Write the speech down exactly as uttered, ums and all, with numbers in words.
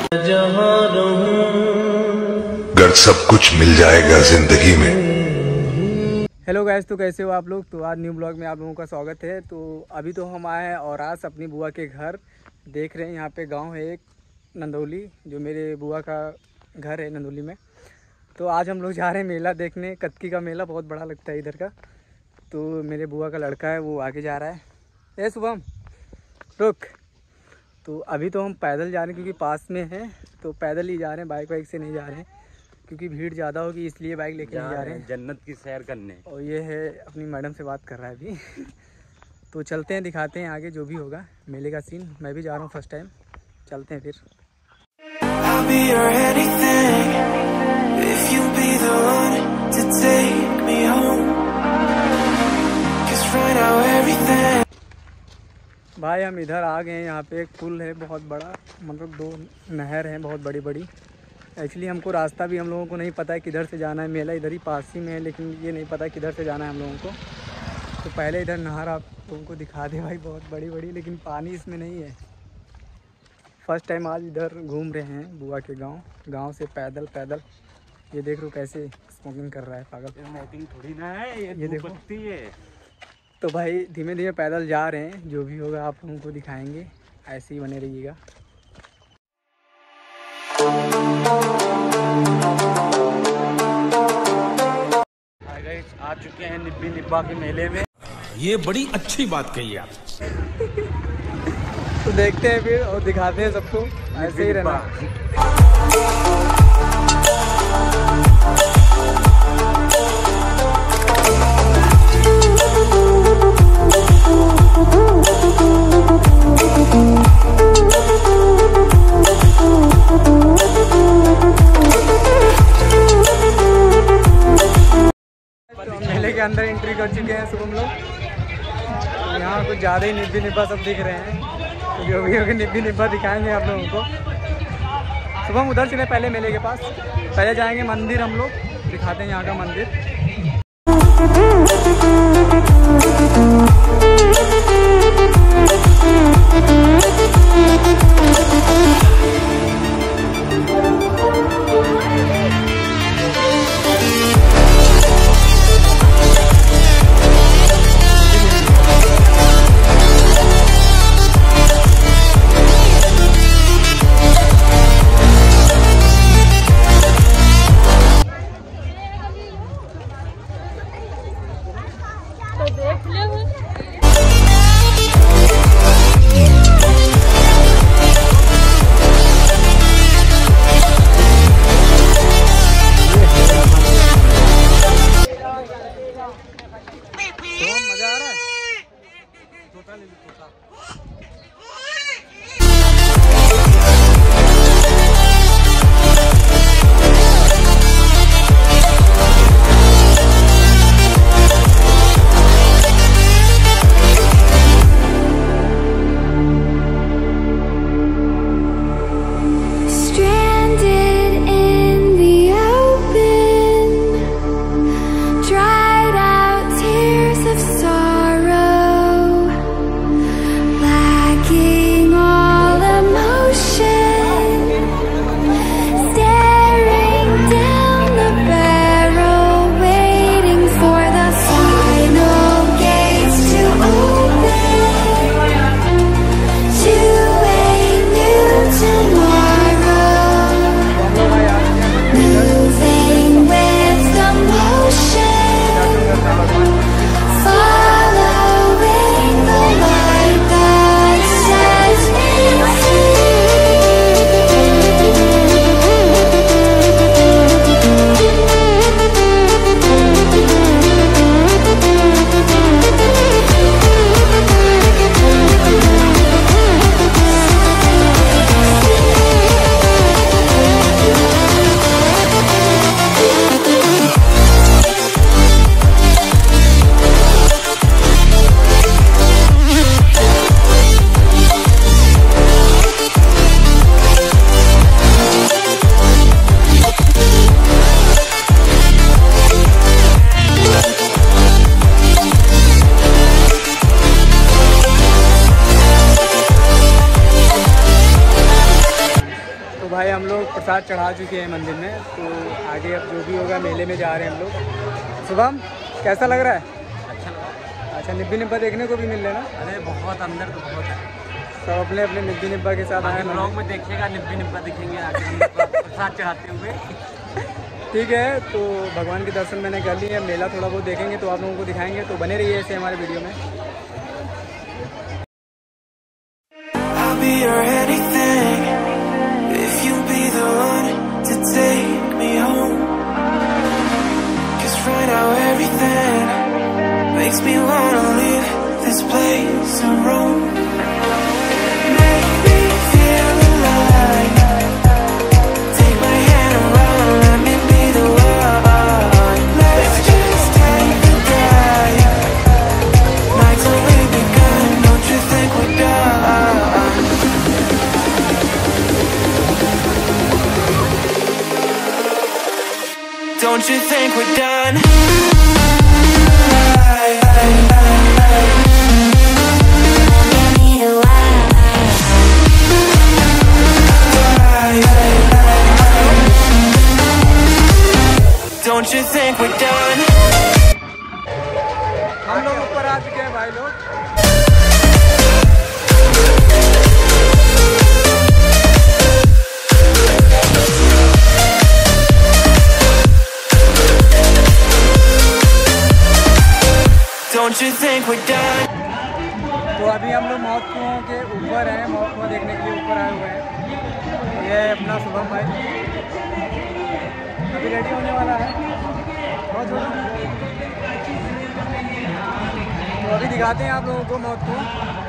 अगर सब कुछ मिल जाएगा जिंदगी में। हेलो गाइस, तो कैसे हो आप लोग। तो आज न्यू ब्लॉग में आप लोगों का स्वागत है। तो अभी तो हम आए हैं और आज अपनी बुआ के घर देख रहे हैं। यहाँ पे गांव है एक नंदौली, जो मेरे बुआ का घर है नंदौली में। तो आज हम लोग जा रहे हैं मेला देखने। कत्की का मेला बहुत बड़ा लगता है इधर का। तो मेरे बुआ का लड़का है, वो आगे जा रहा है। ए शुभम रुक। तो अभी तो हम पैदल जा रहे हैं क्योंकि पास में है, तो पैदल ही जा रहे हैं, बाइक वाइक से नहीं जा रहे हैं क्योंकि भीड़ ज़्यादा होगी, इसलिए बाइक लेके नहीं जा रहे हैं। जन्नत की सैर करने। और ये है अपनी मैडम से बात कर रहा है अभी। तो चलते हैं, दिखाते हैं आगे जो भी होगा मेले का सीन। मैं भी जा रहा हूँ फर्स्ट टाइम, चलते हैं फिर। भाई हम इधर आ गए हैं। यहाँ पे एक पुल है बहुत बड़ा, मतलब दो नहर हैं बहुत बड़ी बड़ी। एक्चुअली हमको रास्ता भी हम लोगों को नहीं पता है किधर से जाना है। मेला इधर ही पास ही में है, लेकिन ये नहीं पता किधर से जाना है हम लोगों को। तो पहले इधर नहर आप लोगों को दिखा दे भाई, बहुत बड़ी बड़ी, लेकिन पानी इसमें नहीं है। फर्स्ट टाइम आज इधर घूम रहे हैं बुआ के गांव। गांव से पैदल पैदल ये देख लो कैसे स्मोकिंग कर रहा है पागल। स्मोकिंग थोड़ी ना है, ये, ये देखो है। तो भाई धीमे धीमे पैदल जा रहे हैं, जो भी होगा आप लोगों को दिखाएंगे। ऐसे ही बने रहिएगा। आ चुके हैं निब्बी निब्बा के मेले में। ये बड़ी अच्छी बात कही आप। तो देखते हैं फिर और दिखाते हैं सबको। ऐसे ही रहना। मेले के अंदर एंट्री कर चुके हैं सब हम लोग। तो यहाँ कुछ ज़्यादा ही निब्बी निब्बा सब दिख रहे हैं। तो जो भी होगी निब्बी निब्बा दिखाएंगे आप लोगों को। सुबह हम उधर चले पहले मेले के पास, पहले जाएंगे मंदिर हम लोग, दिखाते हैं यहाँ का मंदिर। भाई हम लोग प्रसाद चढ़ा चुके हैं मंदिर में, तो आगे अब जो भी होगा मेले में जा रहे हैं हम लोग। शुभम कैसा लग रहा है? अच्छा लगा। अच्छा, निब्बी निब्बा देखने को भी मिल रहा है ना? अरे बहुत अंदर तो बहुत है। सब अपने अपने निब्बी निब्बा के साथ आए ब्लॉग में देखिएगा, निब्बी निब्बा दिखेंगे आगे हम लोग प्रसाद चढ़ाते हुए। ठीक है, तो भगवान के दर्शन मैंने कर लिए, मेला थोड़ा बहुत देखेंगे तो आप लोगों को दिखाएंगे, तो बने रहिए ऐसे हमारे वीडियो में। Don't you think we're done? Don't you think we're done? हम लोग ऊपर आ चुके हैं भाई लोग। Don't you think we're done? तो अभी हम लोग मौत कुओं के ऊपर हैं, मौत कुआं देखने के लिए ऊपर आए हुए हैं। ये है अपना शुभम भाई, अभी रेडी होने वाला है। बहुत छोटा, तो अभी दिखाते हैं आप लोगों को मौत कुआं।